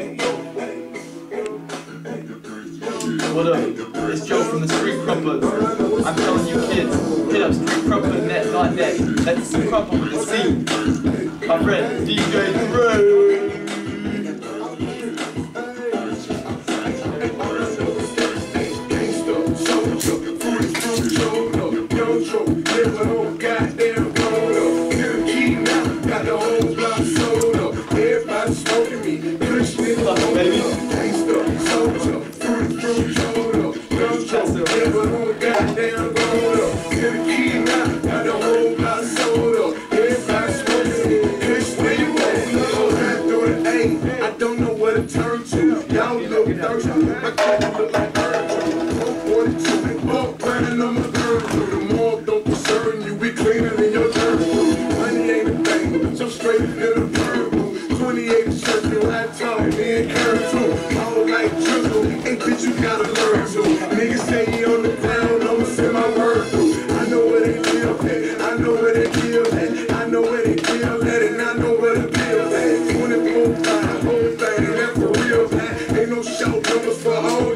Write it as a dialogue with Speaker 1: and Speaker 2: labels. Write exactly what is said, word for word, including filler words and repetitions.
Speaker 1: What up? It's Joe from the Street Krumpers. I'm telling you kids, hit up street krumper net dot net. That's the crumper with the C. My friend, D J Dre.
Speaker 2: For all